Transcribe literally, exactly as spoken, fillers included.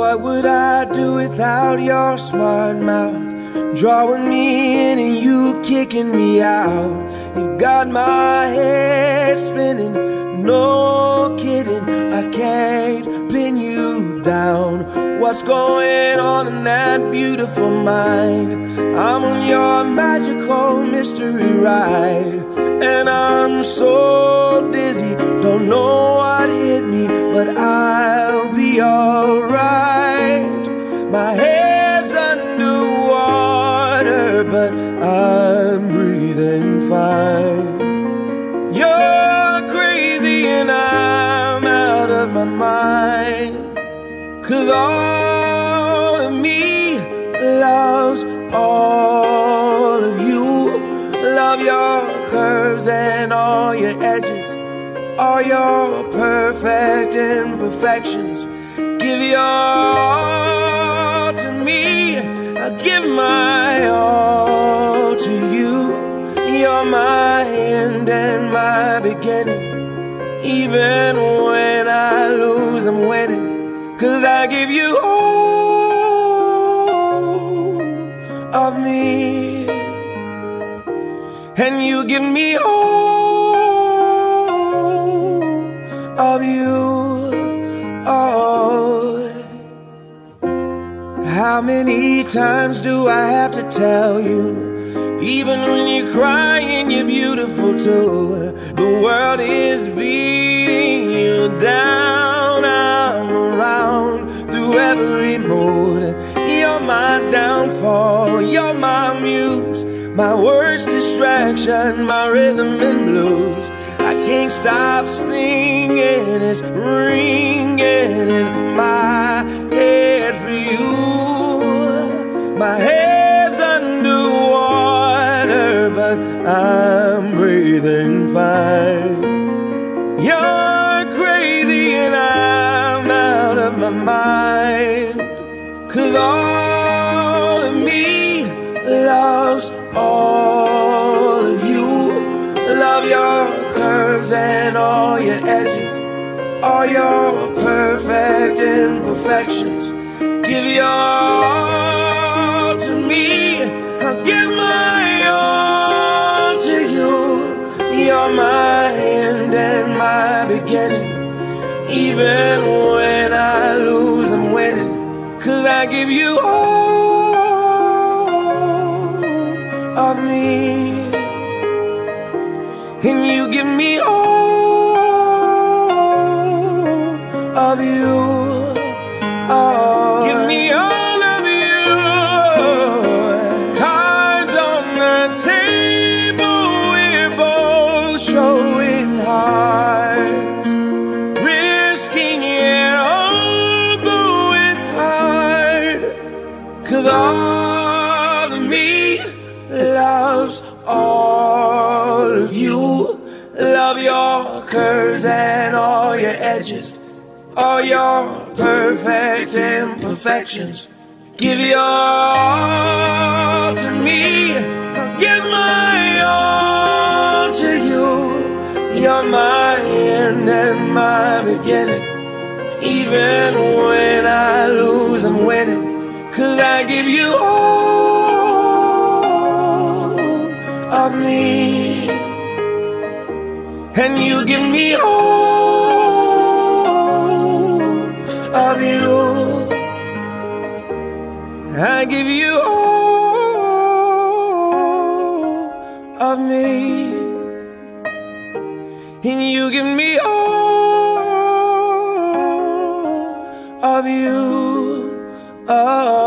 What would I do without your smart mouth? Drawing me in and you kicking me out. You got my head spinning, no kidding, I can't pin you down. What's going on in that beautiful mind? I'm on your magical mystery ride, and I'm so dizzy, don't know what hit me, but I'll be alright. My head's underwater, but I'm breathing fine. You're crazy and I'm out of my mind, 'cause all of me loves all of you. Love your curves and all your edges, all your perfect imperfections. Give your all to me, I give my all to you. You're my end and my beginning. Even when I lose, I'm winning, 'cause I give you all of me, and you give me all of you. Oh, how many times do I have to tell you? Even when you're crying, you're beautiful too. The world is beating you down. I'm around through every mood. You're my downfall, you're my muse, my worst distraction, my rhythm and blues. I can't stop singing, it's ringing in my head for you. My head's underwater, but I'm breathing fine. You're crazy and I'm out of my mind, 'cause all of me loves all of you. Love your curves and all your edges, all your perfect imperfections. Give your all to me, I'll give my all to you. You're my end and my beginning. Even when I lose, I'm winning, 'cause I give you all of me, and you give me all of you. Oh, give me all of you. Cards on the table, we're both showing hearts, risking it although it's hard, 'cause all of me loves all of you. Love your curves and all your edges, all your perfect imperfections. Give your all to me, I'll give my all to you. You're my end and my beginning. Even when I lose, I'm winning, 'cause I give you all of me, and you give me all of you. I give you all of me, and you give me all of you. Oh.